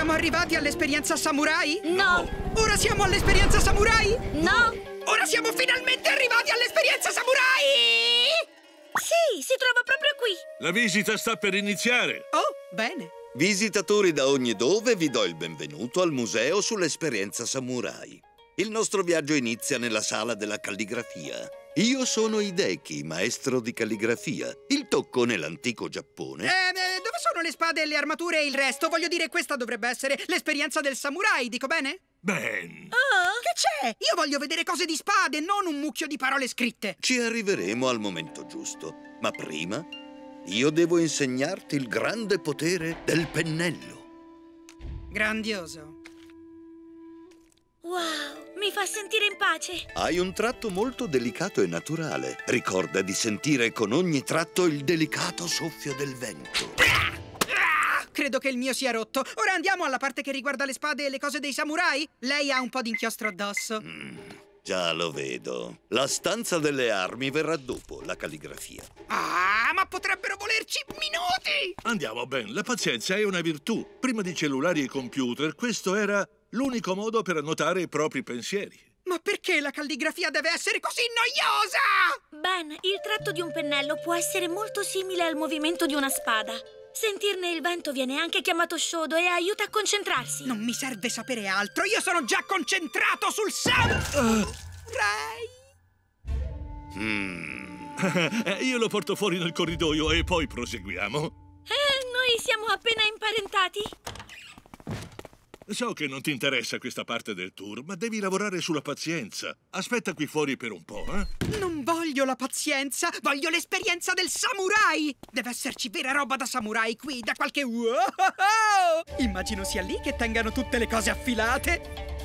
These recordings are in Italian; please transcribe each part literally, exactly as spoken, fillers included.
siamo arrivati all'esperienza samurai? No! Ora siamo all'esperienza samurai? No! Ora siamo finalmente arrivati all'esperienza samurai! Sì, si trova proprio qui! La visita sta per iniziare! Oh, bene! Visitatori da ogni dove, vi do il benvenuto al museo sull'esperienza samurai. Il nostro viaggio inizia nella sala della calligrafia. Io sono Hideki, maestro di calligrafia. Il tocco nell'antico Giappone. Eh, eh, dove sono le spade e le armature e il resto? Voglio dire, questa dovrebbe essere l'esperienza del samurai, dico bene? Ben! Oh! Che c'è? Io voglio vedere cose di spade, non un mucchio di parole scritte. Ci arriveremo al momento giusto. Ma prima, io devo insegnarti il grande potere del pennello. Grandioso. Wow, mi fa sentire in pace. Hai un tratto molto delicato e naturale. Ricorda di sentire con ogni tratto il delicato soffio del vento. Credo che il mio sia rotto. Ora andiamo alla parte che riguarda le spade e le cose dei samurai. Lei ha un po' di inchiostro addosso. Mm, già lo vedo. La stanza delle armi verrà dopo la calligrafia. Ah, ma potrebbero volerci minuti! Andiamo, Ben. La pazienza è una virtù. Prima di cellulari e computer, questo era l'unico modo per annotare i propri pensieri. Ma perché la calligrafia deve essere così noiosa? Ben, il tratto di un pennello può essere molto simile al movimento di una spada. Sentirne il vento viene anche chiamato shodo e aiuta a concentrarsi. Non mi serve sapere altro, io sono già concentrato sul samurai! Mm. Io lo porto fuori nel corridoio e poi proseguiamo. Eh, noi siamo appena imparentati. So che non ti interessa questa parte del tour, ma devi lavorare sulla pazienza. Aspetta qui fuori per un po', eh? Non voglio la pazienza, voglio l'esperienza del samurai! Deve esserci vera roba da samurai qui, da qualche... Wow! Immagino sia lì che tengano tutte le cose affilate.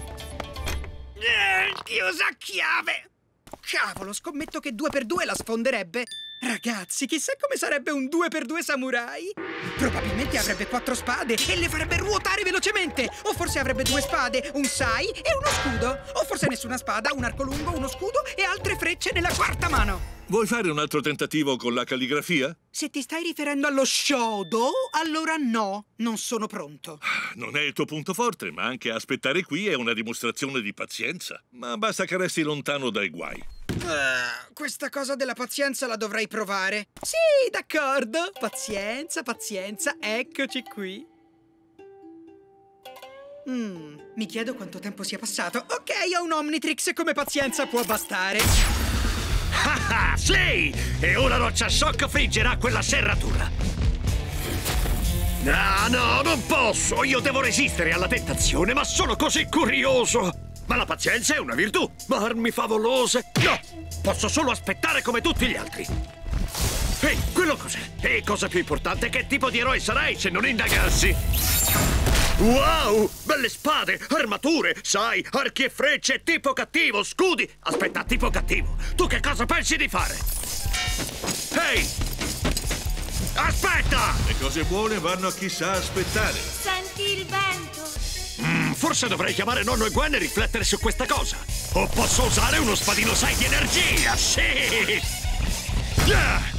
Eh, chiusa a chiave! Cavolo, scommetto che due per due la sfonderebbe. Ragazzi, chissà come sarebbe un due per due samurai. Probabilmente avrebbe quattro spade e le farebbe ruotare velocemente. O forse avrebbe due spade, un sai e uno scudo. O forse nessuna spada, un arco lungo, uno scudo e altre frecce nella quarta mano. Vuoi fare un altro tentativo con la calligrafia? Se ti stai riferendo allo shodo, allora no, non sono pronto. Non è il tuo punto forte, ma anche aspettare qui è una dimostrazione di pazienza. Ma basta che resti lontano dai guai. Uh, questa cosa della pazienza la dovrei provare. Sì, d'accordo. Pazienza, pazienza, eccoci qui. Mm, mi chiedo quanto tempo sia passato. Ok, ho un Omnitrix, come pazienza può bastare. Ah, ah, sì! E ora Roccia Shock friggerà quella serratura. Ah, no, non posso! Io devo resistere alla tentazione, ma sono così curioso! Ma la pazienza è una virtù! Ma armi favolose... No! Posso solo aspettare come tutti gli altri! Ehi, quello cos'è? E cosa più importante, che tipo di eroe sarai se non indagassi? Wow! Belle spade, armature, sai, archi e frecce, tipo cattivo, scudi! Aspetta, tipo cattivo, tu che cosa pensi di fare? Ehi! Aspetta! Le cose buone vanno a chi sa aspettare. Senti il vento. Mm, forse dovrei chiamare nonno e Gwen e riflettere su questa cosa. O posso usare uno spadino sai di energia, sì! Yeah!